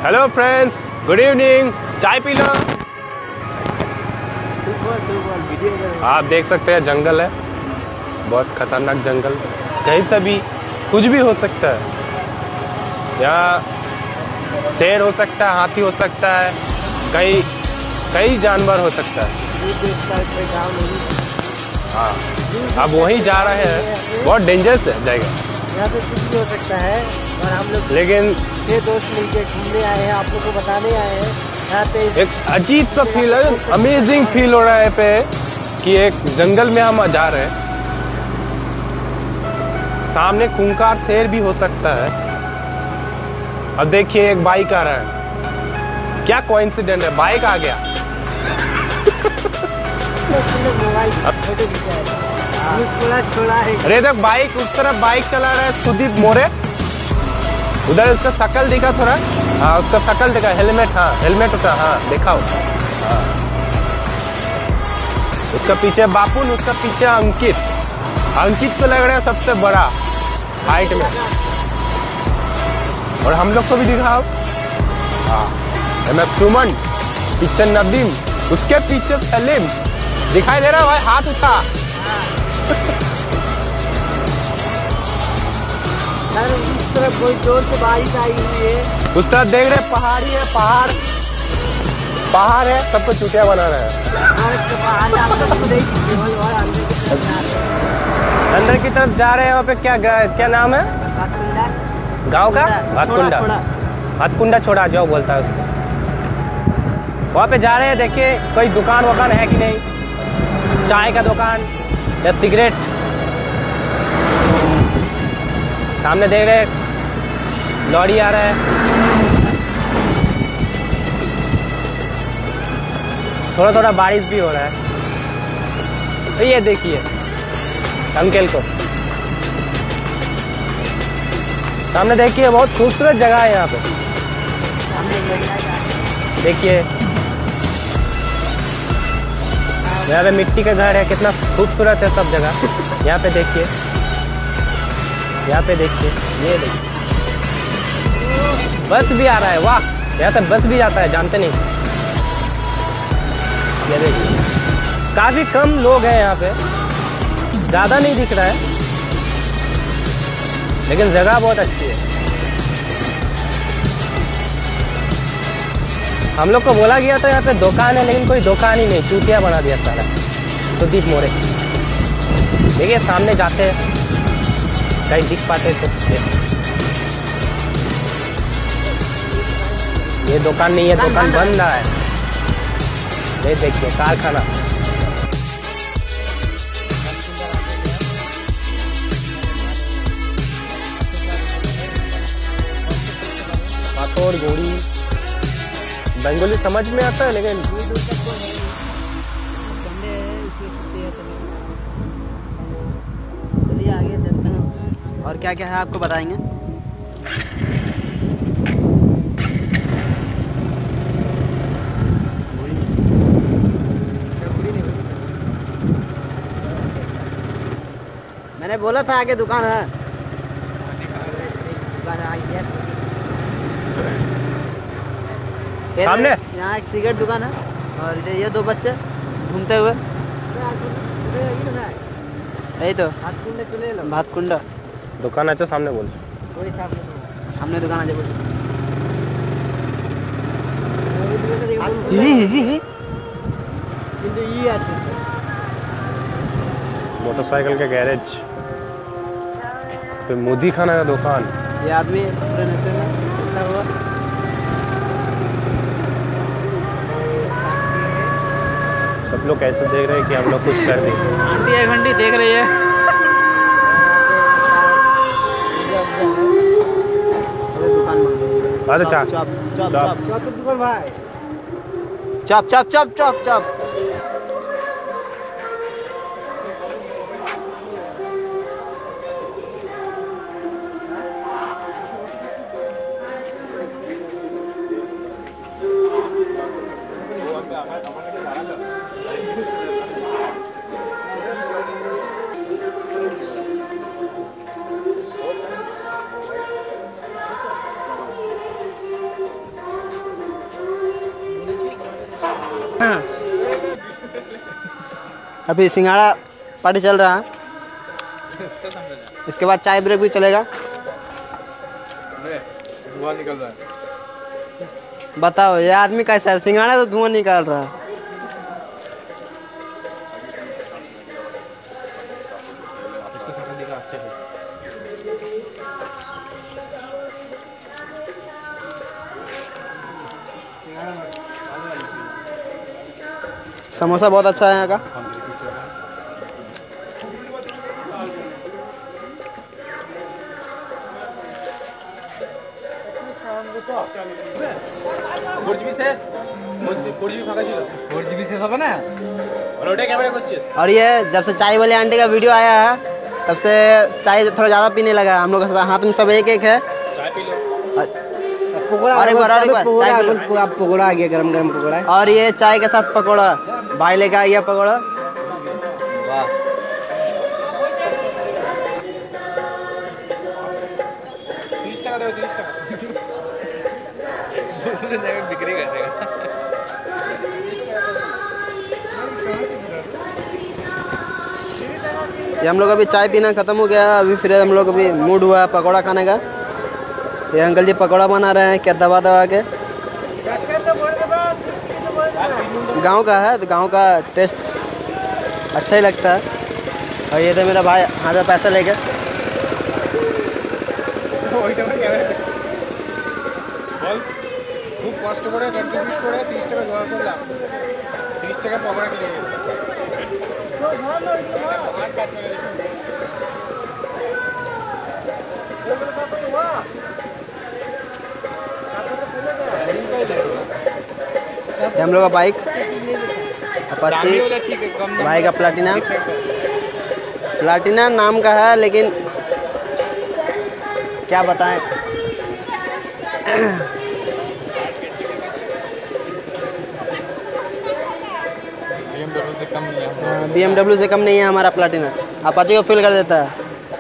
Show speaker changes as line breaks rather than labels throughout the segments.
Hello friends, good evening. चाय पी लो। आप देख सकते हैं जंगल है, बहुत खतरनाक जंगल। कहीं से भी कुछ भी हो सकता है। यहाँ शेर हो सकता है, हाथी हो सकता है, कई जानवर हो सकता है। हाँ, अब वहीं जा रहे हैं। बहुत डेंजरस है जगह,
यहाँ पे कुछ भी हो सकता है। और हम लोग
लेकिन
6 दोस्त मिलके घूमने आए हैं, आप लोग को बताने आए हैं। यहाँ पे
एक अजीब सा फील है, अमेजिंग फील हो रहा है पे कि एक जंगल में हम जा रहे हैं। सामने खूंखार शेर भी हो सकता है। अब देखिए एक बाइक आ रहा है। क्या कोइंसिडेंट है, बाइक आ गया। अरे देख बाइक, उस तरफ बाइक चला रहा है सुदीप मोरे। उधर उसका शकल दिखा थोड़ा। हाँ, उसका शकल दिखा। हेलमेट, हाँ हेलमेट उसका, हाँ देखा हो। हाँ। उसका पीछे बापुन, उसका पीछे अंकित। अंकित तो लग रहा है सबसे बड़ा हाइट में। और हम लोग को भी दिखाओ। हाँ, एमएफ सुमन, पीछे नदीम, उसके पीछे सलीम। दिखाई दे रहा है भाई, हाथ उठा।
उस तरफ कोई जोर से बारिश आई हुई है।
उस तरफ देख रहे पहाड़ी है, पहाड़ है, सबको चुटिया बना रहा है। अंदर की तरफ जा रहे हैं। वहाँ पे क्या नाम है गांव का? भातकुंडा। भातकुंडा छोड़ा जो बोलता है उसको। वहाँ पे जा रहे हैं। देखिए कोई दुकान वकान है कि नहीं, चाय का दुकान या सिगरेट। सामने देख रहे लॉरी आ रहा है। थोड़ा थोड़ा बारिश भी हो रहा है। तो ये देखिए अंकल को सामने देखिए, बहुत खूबसूरत जगह है यहाँ पे। देखिए यहाँ पे मिट्टी का घर है, कितना खूबसूरत है सब जगह। यहाँ पे देखिए, यहाँ पे देखिए, ये देखिए बस भी आ रहा है। वाह, यहाँ से बस भी जाता है, जानते नहीं। ये देखिए काफी कम लोग हैं यहाँ पे, ज्यादा नहीं दिख रहा है, लेकिन जगह बहुत अच्छी है। हम लोग को बोला गया था यहाँ पे दुकान है, लेकिन कोई दुकान ही नहीं, चूतिया बना दिया सारा सुदीप मोरे। देखिए सामने जाते हैं, कहीं दिख पाते तो। ये दुकान नहीं है, दुकान बंद रहा है। ये देखिए कारखाना। पाथोर गोड़ी बंगाली समझ में आता है, लेकिन
चलिए आगे चलते हैं। और क्या क्या है आपको बताएंगे। मैंने बोला था आगे दुकान है। दुकान आई है
सामने।
यहाँ एक सिगरेट दुकान है, और ये 2 बच्चे घूमते हुए। यही तो भातकुंडा
दुकान अच्छा सामने बोल।
सामने दुकान आ बोल।
मोटरसाइकिल के गैरेज पे मोदी खाना का दुकान।
ये आदमी पूरे नशे में उठा हुआ।
सब लोग ऐसे देख रहे हैं कि हम लोग कुछ कर दें।
आंटी एक घंटी देख रही है।
दुकान
चॉप चॉप चॉप चॉप दुकान भाई। Chop chop chop chop chop. अभी सिंघाड़ा पार्टी चल रहा है, इसके बाद चाय ब्रेक भी चलेगा।
धुआं निकल रहा है।
बताओ ये आदमी कैसा है, सिंघाड़ा तो धुआं निकाल रहा है। समोसा बहुत अच्छा है यहाँ का। और ये जब से चाय वाले आंटी का वीडियो आया है तब से चाय थोड़ा ज़्यादा पीने लगा है। हम लोग हाथ में सब एक एक है।
चाय पी लो।
और एक बार चाय पी लो।
पकौड़ा आ गया, गरम गरम पकौड़ा।
और ये चाय के साथ पकौड़ा, भाई लेके आ गया पकौड़ा। वाह,
30 টাকা दो, 30 টাকা। बिक्री कर देगा।
ये हम लोग अभी चाय पीना ख़त्म हो गया। अभी फिर हम लोग अभी मूड हुआ है पकौड़ा खाने का। ये अंकल जी पकौड़ा बना रहे हैं क्या दबा दबा के। गांव का है तो गांव का टेस्ट अच्छा ही लगता है। और ये तो मेरा भाई हाथ में पैसा लेके।
খুব কষ্ট করে কন্ট্রিবিউট করে 30 টাকা জোগাড় করলাম। 30 টাকা পকেটে কিনে গেছে।
हम लोग का बाइक अपाची, भाई का प्लाटिना। प्लाटिना नाम का है लेकिन क्या बताएं। BMW से कम नहीं है हमारा प्लाटिना। अपाची को फील कर देता है।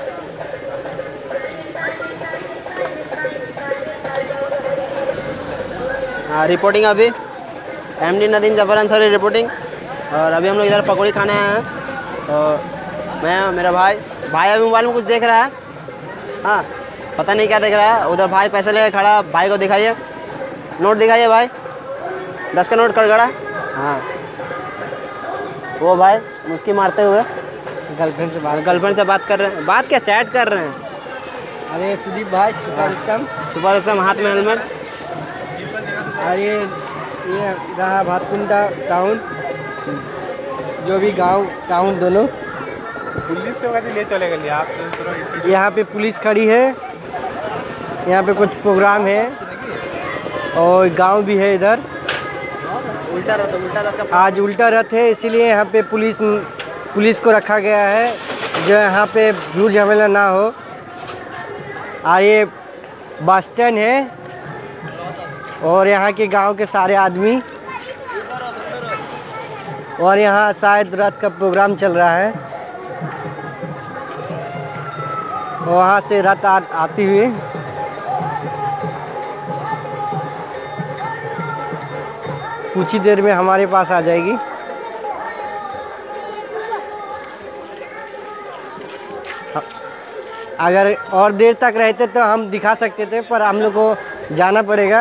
हाँ, रिपोर्टिंग अभी MD नदीम जफर अंसारी रिपोर्टिंग। और अभी हम लोग इधर पकौड़ी खाने आए हैं। और मैं मेरा भाई अभी मोबाइल में कुछ देख रहा है। हाँ, पता नहीं क्या देख रहा है। उधर भाई पैसे लेकर खड़ा। भाई को दिखाइए, नोट दिखाइए भाई, 10 का नोट कड़गड़ा। हाँ, वो भाई मुस्की मारते हुए गर्लफ्रेंड से बात कर रहे हैं। बात क्या, चैट कर रहे हैं।
अरे सुदीप भाई,
सुपर रुस्तम हाथ में हेलमेट।
अरे ये रहा भातकुंडा टाउन, जो भी गांव टाउन दोनों।
पुलिस से वैसे ले चले गए आप।
यहाँ पे पुलिस खड़ी है। यहाँ पे कुछ प्रोग्राम है और गांव भी है इधर।
उल्टा रथ का
आज उल्टा रथ है, इसीलिए यहाँ पे पुलिस को रखा गया है जो यहाँ पे झूठ झमेला ना हो। और ये बस स्टैंड है और यहाँ के गांव के सारे आदमी। और यहाँ शायद रथ का प्रोग्राम चल रहा है। वहाँ से रथ आती हुई कुछ ही देर में हमारे पास आ जाएगी। अगर और देर तक रहते तो हम दिखा सकते थे, पर हम लोग को जाना पड़ेगा।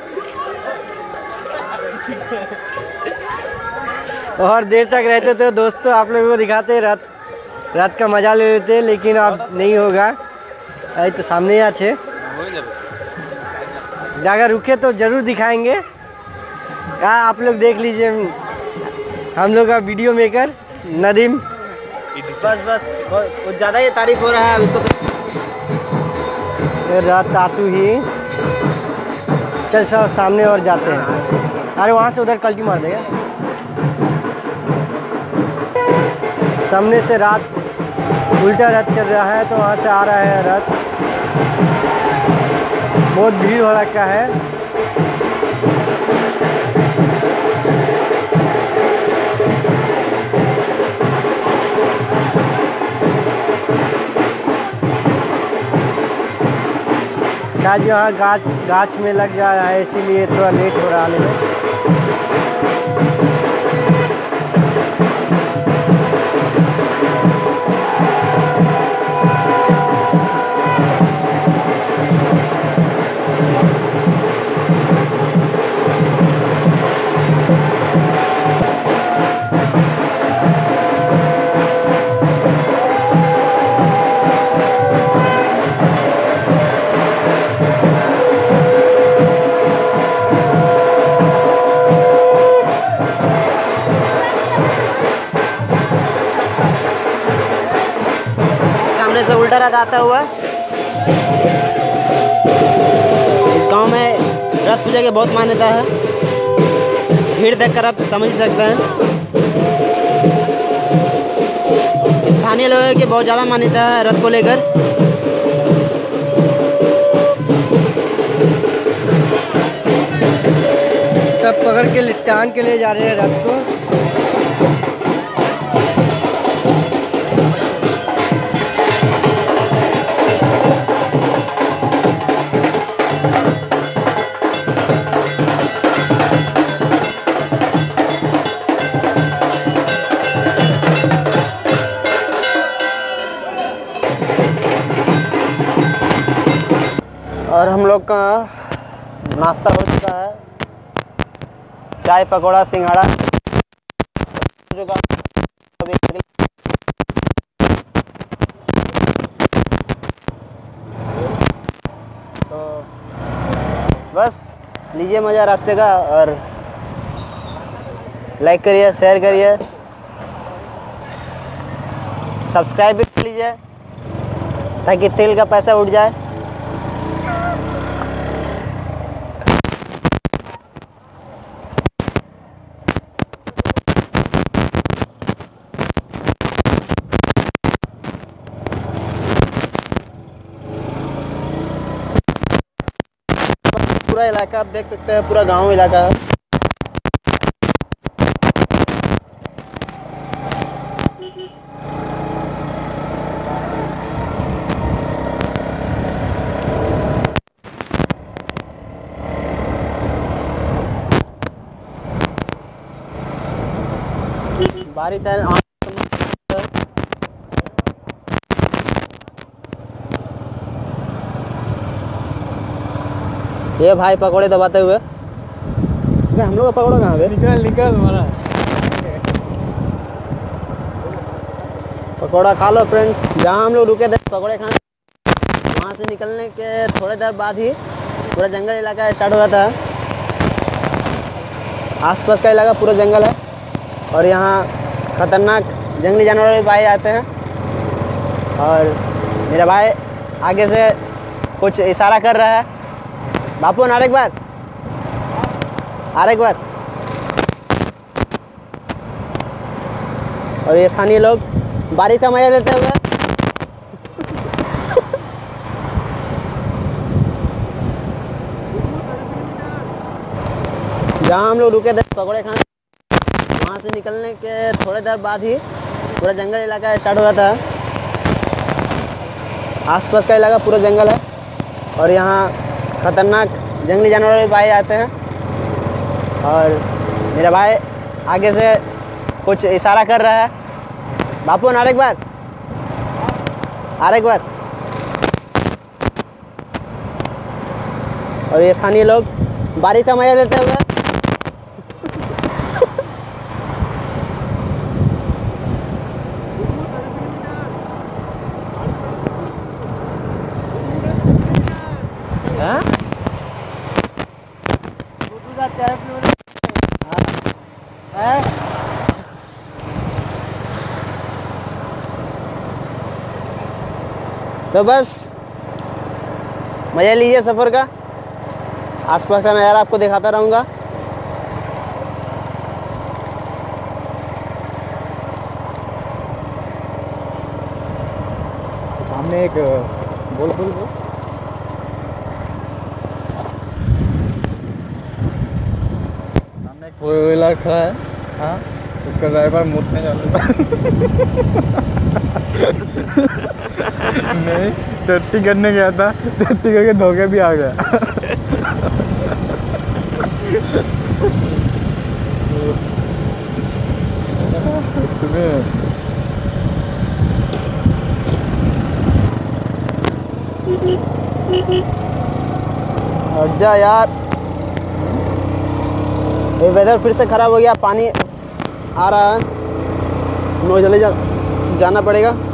और देर तक रहते तो दोस्तों आप लोगों को दिखाते, रात का मजा ले लेते, लेकिन अब नहीं होगा। अरे तो सामने ही अच्छे अगर रुके तो ज़रूर दिखाएंगे। आप लोग देख लीजिए, हम लोग का वीडियो मेकर नदीम।
बस कुछ ज़्यादा ही तारीफ हो रहा है अब इसको तो।
रात आतू ही चल सब सामने और जाते हैं। अरे वहाँ से उधर कल्टी मार देगा। सामने से रात उल्टा रथ चल रहा है तो वहाँ से आ रहा है रथ। बहुत भीड़ हो रखा है। शायद यहाँ गाछ में लग जा रहा है, इसीलिए थोड़ा लेट हो रहा है।
याद आता हुआ। इस गांव में रथ पूजा की बहुत मान्यता है, भीड़ देखकर आप समझ ही सकते हैं। स्थानीय लोगों की बहुत ज़्यादा मान्यता है रथ को लेकर।
सब पकड़ के टांग के ले जा रहे हैं रथ को।
और हम लोग का नाश्ता हो चुका है, चाय पकौड़ा सिंघाड़ा तो बस लीजिए मज़ा रास्ते का, और लाइक करिए, शेयर करिए, सब्सक्राइब भी कर लीजिए ताकि तेल का पैसा उठ जाए। पूरा इलाका आप देख सकते हैं, पूरा गांव इलाका है। बारिश है, ये भाई पकोड़े दबाते हुए। हम लोग का पकोड़ा कहाँ है?
निकल निकल मारा।
पकोड़ा खा लो फ्रेंड्स। जहाँ हम लोग रुके थे पकोड़े खाने, वहाँ से निकलने के थोड़ी देर बाद ही पूरा जंगल इलाका स्टार्ट हुआ था। आसपास का इलाका पूरा जंगल है और यहाँ खतरनाक जंगली जानवर भी पाए जाते हैं। और मेरा भाई आगे से कुछ इशारा कर रहा है। बापू नारे एक बार, एक बार। और ये स्थानीय लोग बारिश का मजा लेते हुए जहाँ हम लोग रुके थे पकौड़े खाने, वहाँ से निकलने के थोड़ी देर बाद ही पूरा जंगल इलाका स्टार्ट हुआ था। आसपास का इलाका पूरा जंगल है और यहाँ खतरनाक जंगली जानवर भी पाए जाते हैं। और मेरा भाई आगे से कुछ इशारा कर रहा है। बापू नारे एक बार, एक बार। और ये स्थानीय लोग बारिश का मजा लेते हुए तो बस मज़ा लीजिए सफ़र का। आसपास का नज़ारा आपको दिखाता रहूँगा।
सामने एक बोल सामने एक 4 व्हीलर खड़ा है। हाँ, उसका ड्राइवर मुड़ने नहीं, टट्टी करने गया था, टट्टी करके धोखे भी आ गया।
हट जा यार, ये वेदर फिर से ख़राब हो गया, पानी आ रहा है, नो जल्दी जाना पड़ेगा।